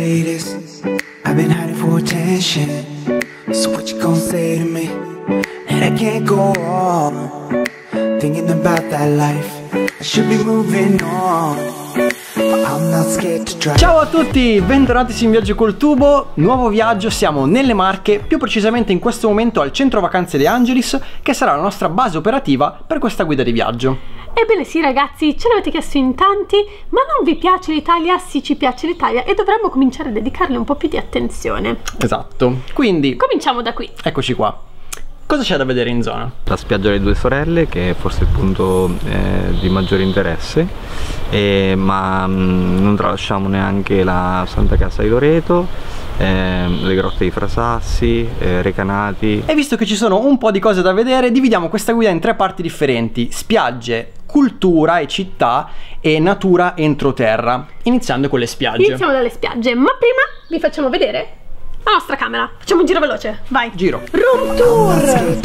say this. I've been hiding for attention. So what you gonna say to me? And I can't go on thinking about that life. I should be moving on. I'm not scared to try. Ciao a tutti, bentornati in Viaggio col Tubo. Nuovo viaggio, siamo nelle Marche, più precisamente in questo momento al centro vacanze De Angelis, che sarà la nostra base operativa per questa guida di viaggio. Ebbene sì ragazzi, ce l'avete chiesto in tanti, ma non vi piace l'Italia? Sì, ci piace l'Italia e dovremmo cominciare a dedicarle un po' più di attenzione. Esatto, quindi cominciamo da qui. Eccoci qua. Cosa c'è da vedere in zona? La spiaggia delle Due Sorelle, che è forse il punto di maggiore interesse, ma non tralasciamo neanche la Santa Casa di Loreto, le grotte di Frasassi, Recanati. E visto che ci sono un po' di cose da vedere, dividiamo questa guida in 3 parti differenti: spiagge, cultura e città e natura entroterra, iniziando con le spiagge. Iniziamo dalle spiagge, ma prima vi facciamo vedere la nostra camera. Facciamo un giro veloce, vai. Giro. Room tour.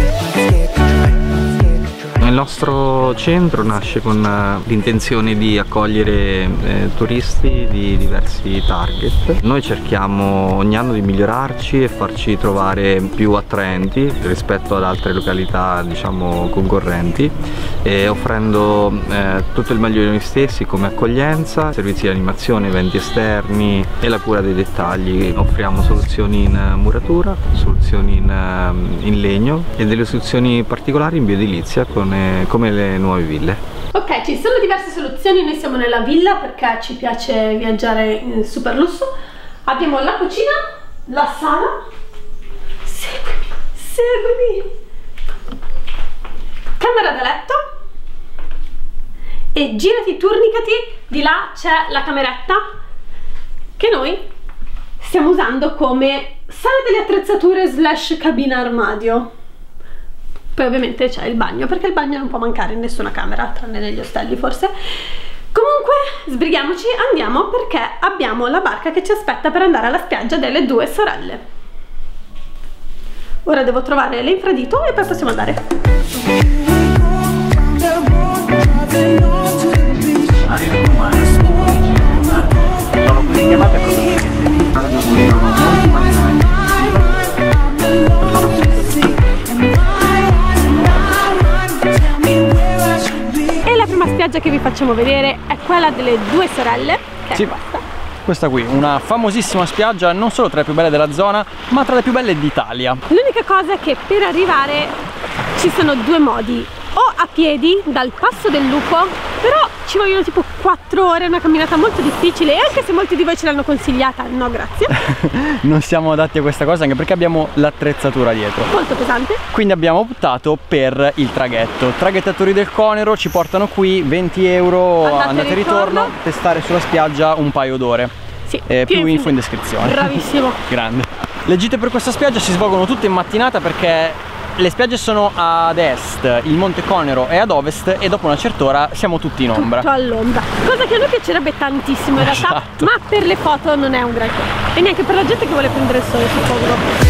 Il nostro centro nasce con l'intenzione di accogliere turisti di diversi target. Noi cerchiamo ogni anno di migliorarci e farci trovare più attraenti rispetto ad altre località, diciamo, concorrenti, offrendo tutto il meglio di noi stessi come accoglienza, servizi di animazione, eventi esterni e la cura dei dettagli. Offriamo soluzioni in muratura, soluzioni in legno e delle soluzioni particolari in bioedilizia come le nuove ville. Ok, ci sono diverse soluzioni. Noi siamo nella villa perché ci piace viaggiare in super lusso. Abbiamo la cucina, la sala. Seguimi. Camera da letto. E girati, turnicati. Di là c'è la cameretta che noi stiamo usando come sala delle attrezzature / cabina armadio. Poi ovviamente c'è il bagno, perché il bagno non può mancare in nessuna camera, tranne negli ostelli forse. Comunque sbrighiamoci, andiamo, perché abbiamo la barca che ci aspetta per andare alla spiaggia delle Due Sorelle. Ora devo trovare l'infradito e poi possiamo andare. Sono così chiamate proprio Spiaggia che vi facciamo vedere è quella delle Due Sorelle, che sì, è questa qui, una famosissima spiaggia non solo tra le più belle della zona, ma tra le più belle d'Italia. L'unica cosa è che per arrivare ci sono 2 modi: o a piedi dal Passo del Lupo, però ci vogliono tipo 4 ore, una camminata molto difficile, e anche se molti di voi ce l'hanno consigliata, no grazie. Non siamo adatti a questa cosa, anche perché abbiamo l'attrezzatura dietro molto pesante, quindi abbiamo optato per il traghetto. Traghettatori del Conero ci portano qui, 20 euro andata e ritorno, per stare sulla spiaggia un paio d'ore. Sì, più info in descrizione. Bravissimo. Grande. Le gite per questa spiaggia si svolgono tutte in mattinata, perché le spiagge sono ad est, il Monte Conero è ad ovest, e dopo una certa ora siamo tutti in ombra. Tutto all'ombra, cosa che a noi piacerebbe tantissimo in realtà, esatto. Ma per le foto non è un granché, e neanche per la gente che vuole prendere il sole, suppongo.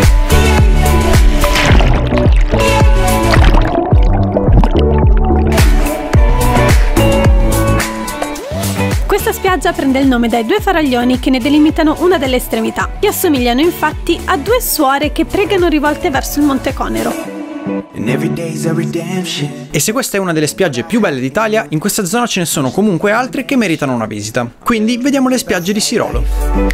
Questa spiaggia prende il nome dai 2 faraglioni che ne delimitano una delle estremità. Gli assomigliano infatti a 2 suore che pregano rivolte verso il Monte Conero. E se questa è una delle spiagge più belle d'Italia, in questa zona ce ne sono comunque altre che meritano una visita. Quindi vediamo le spiagge di Sirolo.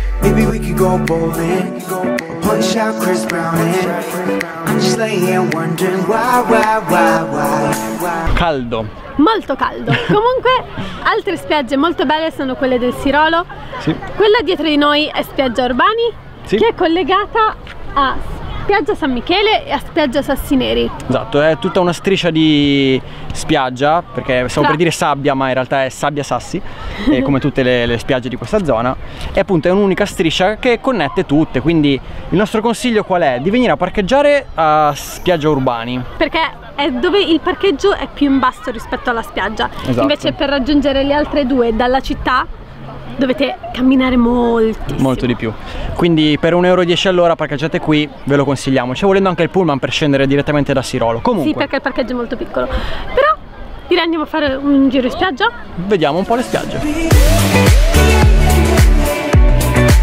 Caldo. Molto caldo. Comunque altre spiagge molto belle sono quelle del Sirolo. Sì. Quella dietro di noi è spiaggia Urbani, sì, che è collegata a spiaggia San Michele e a spiaggia Sassi Neri. Esatto, è tutta una striscia di spiaggia, perché stavo per dire sabbia, ma in realtà è sabbia sassi, come tutte le spiagge di questa zona. E appunto è un'unica striscia che connette tutte, quindi il nostro consiglio qual è? Di venire a parcheggiare a spiaggia Urbani, perché è dove il parcheggio è più in basso rispetto alla spiaggia. Esatto. Invece per raggiungere le altre 2 dalla città dovete camminare moltissimo. Molto di più. Quindi per 1,10 € all'ora parcheggiate qui, ve lo consigliamo. C'è volendo anche il pullman per scendere direttamente da Sirolo. Comunque, sì, perché il parcheggio è molto piccolo. Però direi andiamo a fare un giro in spiaggia. Vediamo un po' le spiagge.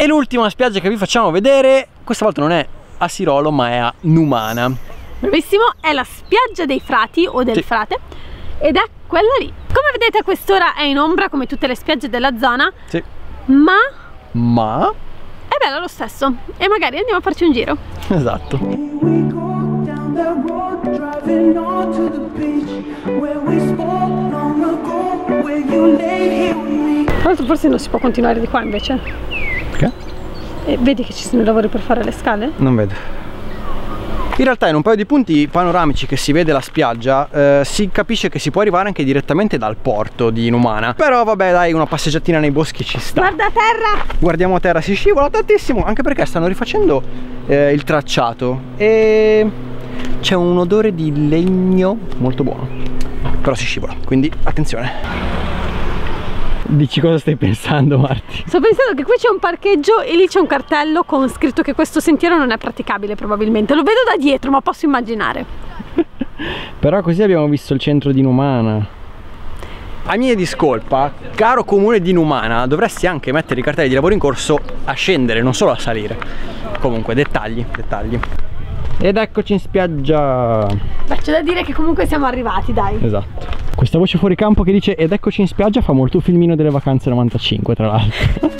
l'ultima spiaggia che vi facciamo vedere, questa volta non è a Sirolo ma è a Numana. Bravissimo, è la spiaggia dei frati o del frate ed è quella lì. Come vedete a quest'ora è in ombra come tutte le spiagge della zona, Sì. ma è bella lo stesso e magari andiamo a farci un giro. Esatto. We go down that road, driving on to the beach where we spoke long ago, where you lay here with me. Tra l'altro forse non si può continuare di qua invece. Perché? E vedi che ci sono i lavori per fare le scale? Non vedo. In realtà in un paio di punti panoramici che si vede la spiaggia si capisce che si può arrivare anche direttamente dal porto di Numana. Però vabbè dai, una passeggiatina nei boschi ci sta. Guarda a terra! Guardiamo a terra, si scivola tantissimo, anche perché stanno rifacendo il tracciato e c'è un odore di legno molto buono. Però si scivola, quindi attenzione. Dici cosa stai pensando, Marti? Sto pensando che qui c'è un parcheggio e lì c'è un cartello con scritto che questo sentiero non è praticabile probabilmente. Lo vedo da dietro, ma posso immaginare. Però così abbiamo visto il centro di Numana. A mia discolpa, caro comune di Numana, dovresti anche mettere i cartelli di lavoro in corso a scendere, non solo a salire. Comunque, dettagli. Ed eccoci in spiaggia. Beh, c'è da dire che comunque siamo arrivati, dai. Esatto. Questa voce fuori campo che dice ed eccoci in spiaggia fa molto filmino delle vacanze 95, tra l'altro.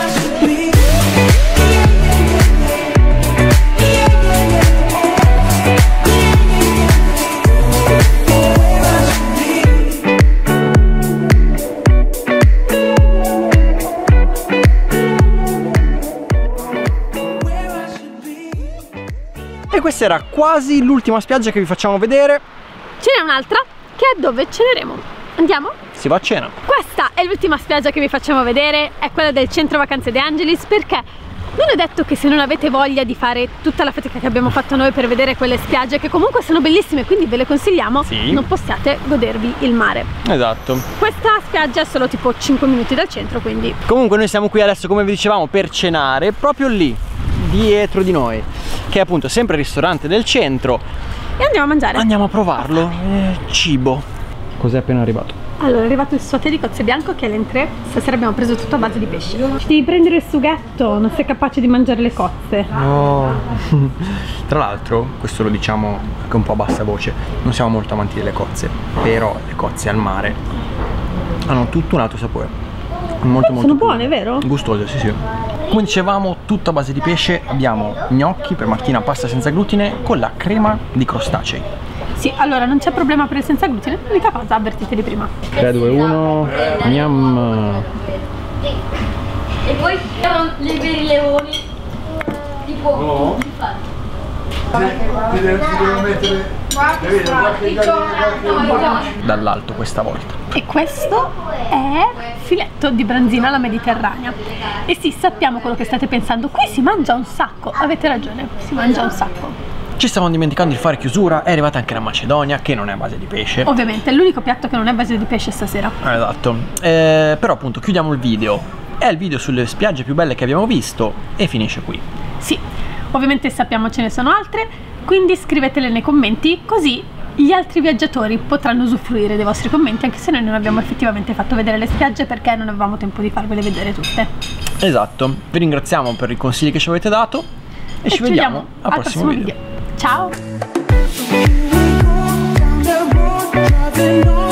E questa era quasi l'ultima spiaggia che vi facciamo vedere. Ce n'è un'altra che è dove ceneremo. Andiamo? Si va a cena. Questa è l'ultima spiaggia che vi facciamo vedere, è quella del centro vacanze De Angelis, perché non è detto che se non avete voglia di fare tutta la fatica che abbiamo fatto noi per vedere quelle spiagge, che comunque sono bellissime, quindi ve le consigliamo, sì, non possiate godervi il mare. Esatto. Questa spiaggia è solo tipo 5 minuti dal centro, quindi... Comunque noi siamo qui adesso, come vi dicevamo, per cenare, proprio lì, dietro di noi, che è appunto sempre il ristorante del centro. E andiamo a mangiare. Andiamo a provarlo. Cibo. Cos'è appena arrivato? Allora, è arrivato il sauté di cozze bianco che è l'entrée. Stasera abbiamo preso tutto a base di pesce. Ci devi prendere il sughetto, non sei capace di mangiare le cozze. No. Tra l'altro, questo lo diciamo anche un po' a bassa voce, non siamo molto amanti delle cozze, però le cozze al mare hanno tutto un altro sapore. Molto sono buone, vero? Gustose, sì sì. Come dicevamo, tutto a base di pesce. Abbiamo gnocchi per Martina, pasta senza glutine con la crema di crostacei. Sì, allora non c'è problema per il senza glutine, l'unica cosa, avvertiteli prima. 3, 2, 1, gnam. E poi erano i veri leoni, tipo Dall'alto questa volta. E questo è filetto di branzina alla mediterranea. E sì, sappiamo quello che state pensando, qui si mangia un sacco, avete ragione, si mangia un sacco. Ci stavamo dimenticando di fare chiusura, è arrivata anche la macedonia, che non è a base di pesce. Ovviamente, è l'unico piatto che non è a base di pesce stasera. Esatto. Però appunto chiudiamo il video. È il video sulle spiagge più belle che abbiamo visto e finisce qui. Sì, ovviamente sappiamo ce ne sono altre, quindi scrivetele nei commenti, così gli altri viaggiatori potranno usufruire dei vostri commenti, anche se noi non abbiamo effettivamente fatto vedere le spiagge perché non avevamo tempo di farvele vedere tutte. Esatto. Vi ringraziamo per i consigli che ci avete dato e ci vediamo al prossimo video. Ciao! We go down that road, driving on